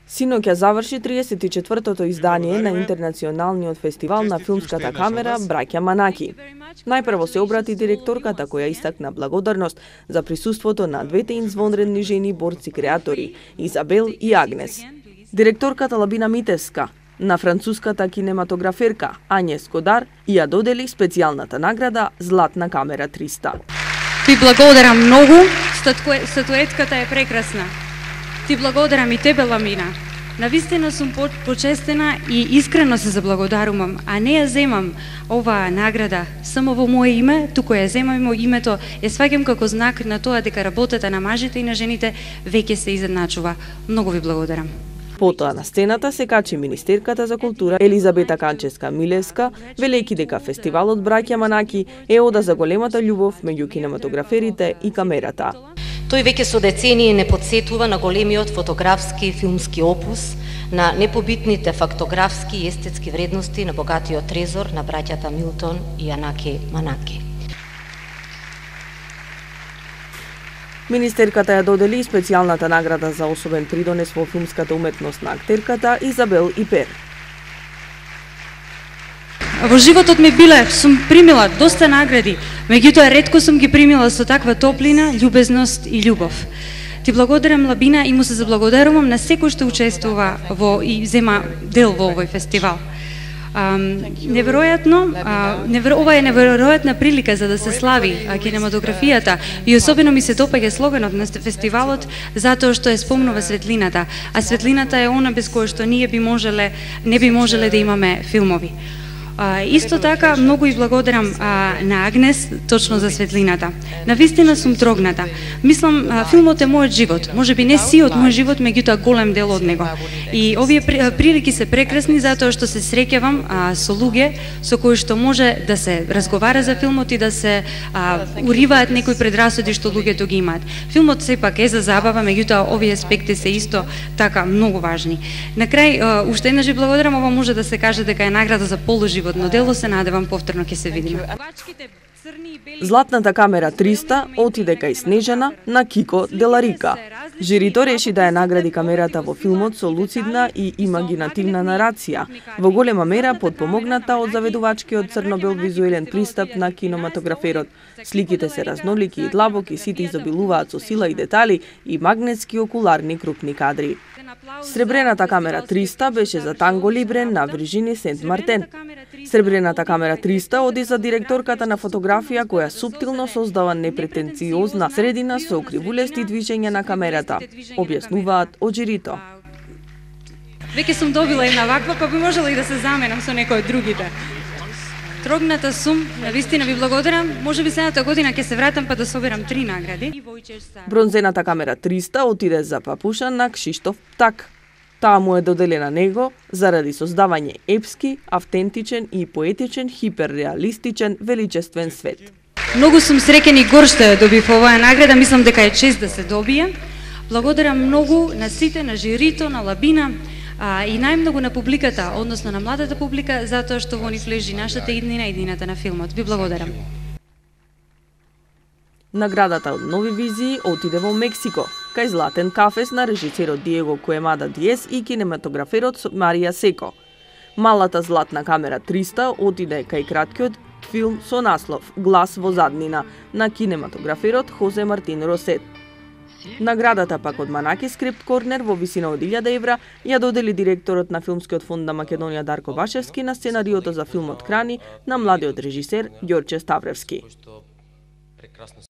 Синоќа заврши 34-тото издание на Интернационалниот фестивал на филмската камера Браќа Манаки. Најпрво се обрати директорката која истакна благодарност за присуството на двете извонредни жени борци креатори, Изабел и Агнес. Директорката Лабина Митевска на француската кинематограферка Ање Скодар ја додели специјалната награда Златна камера 300. Ти благодарам многу, статуетката е прекрасна. Ти благодарам и тебе, Ламина. Навистина сум почестена и искрено се заблагодарувам, а не ја земам оваа награда само во моје име, туку ја земам во името, ја сваќам како знак на тоа дека работата на мажите и на жените веќе се изедначува. Многу ви благодарам. Потоа на сцената се качи министерката за култура Елизабета Канчевска-Милевска, велејќи дека фестивалот Браќа Манаки е ода за големата љубов меѓу кинематограферите и камерата. Тој веќе со децении не подсетува на големиот фотографски и филмски опус, на непобитните фактографски и естетски вредности на богатиот трезор на браќата Милтон и Јанаки Манаки. Министерката ја додели специјалната награда за особен придонес во филмската уметност на актерката Изабел Ипер. Во животот ми сум примила доста награди, меѓутоа ретко сум ги примила со таква топлина, љубезност и љубов. Ти благодарам, Лабина, и му се заблагодарувам на секој што учествува и зема дел во овој фестивал. Ова е неверојатна прилика за да се слави кинематографијата и особено ми се допаѓа слоганот на фестивалот затоа што е спомнува светлината, а светлината е она без која што ние не би можеле да имаме филмови. Исто така, многу и благодарам на Агнес точно за светлината. Навистина сум трогната. Мислам, филмот е мојот живот. Може би не сиот мој живот, меѓутоа голем дел од него. И овие прилики се прекрасни затоа што се среќавам со луѓе со кои што може да се разговара за филмот и да се уриваат некои предрасуди што луѓето ги имаат. Филмот сепак е за забава, меѓутоа овие аспекти се исто така многу важни. На крај, уште еднаш ви благодарам, ова може да се каже дека е награда за полуживот, но дело се надевам повторно ќе се видиме. Златната камера 300 отиде кај Снежана на Кико Деларика. Жирито реши да ја награди камерата во филмот со луцидна и имагинативна нарација, во голема мера подпомогната од заведувачкиот црно-бел визуелен пристап на кинематограферот. Сликите се разнолики и длабоки, сите изобилуваат со сила и детали и магнетски окуларни крупни кадри. Сребрената камера 300 беше за Танго Либре на Виржини Сент Мартен. Сребрената камера 300 оди за директорката на фотографија која суптилно создава непретенциозна средина со окривулести движења на камерата, објаснуваат од жирито. Веќе сум добила една ваква, па би можела и да се заменам со некој од другите. Трогната сум, навистина ви благодарам. Може би следната година ќе се вратам па да соберам 3 награди. Бронзената камера 300 отиде за папуша на Кшиштоф Птак. Таа му е доделена него заради создавање епски, автентичен и поетичен, хиперреалистичен, величествен свет. Многу сум среќен и горд што ја добив оваа награда, мислам дека е чест да се добие. Благодарам многу на сите, на жирито, на Лабина, и најмногу на публиката, односно на младата публика, затоа што во нив лежи нашата иднина и иднината на филмот. Ви благодарам. Наградата од Нови визии отиде во Мексико, кај Златен кафес на режисерот Диего Коемада Диес и кинематограферот Марија Секо. Малата златна камера 300 отиде кај краткиот филм со наслов Глас во заднина на кинематограферот Хозе Мартин Росет. Наградата пак од Манаки Скрипт Корнер во висина од 1000 евра ја додели директорот на Филмскиот фонд на Македонија Дарко Башевски на сценариото за филмот Крани на младиот режисер Ѓорче Ставревски.